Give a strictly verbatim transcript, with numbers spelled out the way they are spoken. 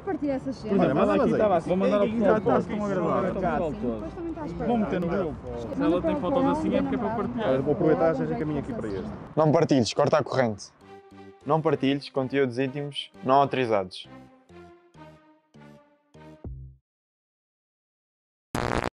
a partilhar essas cenas. Olha, mas aqui estava assim. Vou mandar ao pessoal todo. Estão a gravar. Sim, depois também está a esperar. Vão meter no grupo. Se ela tem fotos assim é porque é para partilhar. Olha, vou aproveitar esta caminho aqui para este. Não partilhes, corta a corrente. Não partilhes conteúdos íntimos não autorizados.